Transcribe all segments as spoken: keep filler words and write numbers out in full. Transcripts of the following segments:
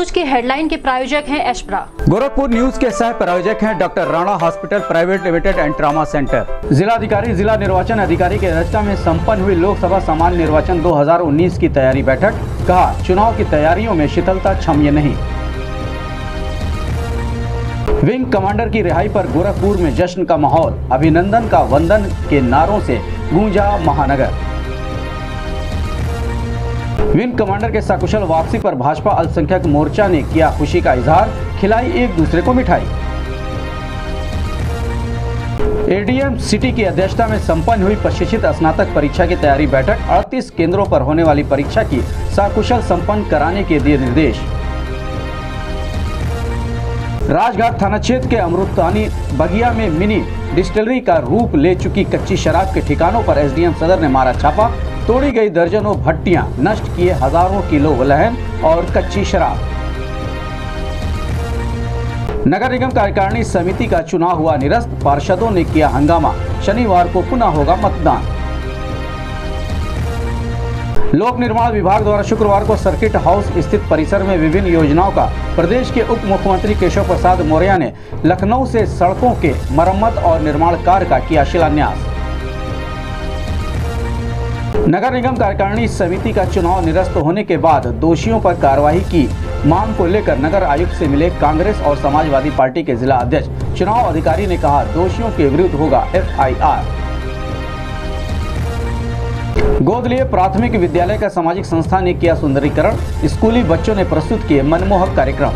News की headline के प्रायोजक हैं एशप्रा। गोरखपुर न्यूज के सह प्रायोजक हैं doctor Rana hospital private limited and trauma centre. जिलाधिकारी जिला निर्वाचन अधिकारी के अध्यक्षता में संपन्न हुई लोकसभा सामान्य निर्वाचन दो हज़ार उन्नीस की तैयारी बैठक। कहा, चुनाव की तैयारियों में शिथिलता क्षम्य नहीं। विंग कमांडर की रिहाई पर गोरखपुर में जश्न का माहौल। अभिनंदन का वंदन के नारों से गूंजा महानगर। विंग कमांडर के सकुशल वापसी पर भाजपा अल्पसंख्यक मोर्चा ने किया खुशी का इजहार। खिलाई एक दूसरे को मिठाई। एडीएम सिटी की अध्यक्षता में संपन्न हुई प्रशिक्षित स्नातक परीक्षा की तैयारी बैठक। अड़तीस केंद्रों पर होने वाली परीक्षा की सकुशल संपन्न कराने के दिए निर्देश। राजघाट थाना क्षेत्र के अमृतानी बगिया में मिनी डिस्टिलरी का रूप ले चुकी कच्ची शराब के ठिकानों पर एसडीएम सदर ने मारा छापा। तोड़ी गई दर्जनों भट्टियां, नष्ट किए हजारों किलो वलहन और कच्ची शराब। नगर निगम कार्यकारिणी समिति का चुनाव हुआ निरस्त। पार्षदों ने किया हंगामा। शनिवार को पुनः होगा मतदान। लोक निर्माण विभाग द्वारा शुक्रवार को सर्किट हाउस स्थित परिसर में विभिन्न योजनाओं का प्रदेश के उप मुख्यमंत्री केशव प्रसाद मौर्य ने लखनऊ से सड़कों के मरम्मत और निर्माण कार्य का किया शिलान्यास। नगर निगम कार्यकारिणी समिति का चुनाव निरस्त होने के बाद दोषियों पर कार्रवाई की मांग को लेकर नगर आयुक्त से मिले कांग्रेस और समाजवादी पार्टी के जिला अध्यक्ष। चुनाव अधिकारी ने कहा, दोषियों के विरुद्ध होगा एफ आई आर। गोदलिया प्राथमिक विद्यालय का सामाजिक संस्था ने किया सुंदरीकरण। स्कूली बच्चों ने प्रस्तुत किए मनमोहक कार्यक्रम।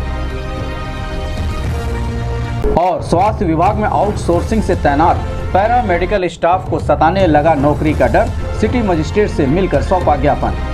और स्वास्थ्य विभाग में आउटसोर्सिंग से तैनात पैरा मेडिकल स्टाफ को सताने लगा नौकरी का डर। सिटी मजिस्ट्रेट से मिलकर सौंपा ज्ञापन।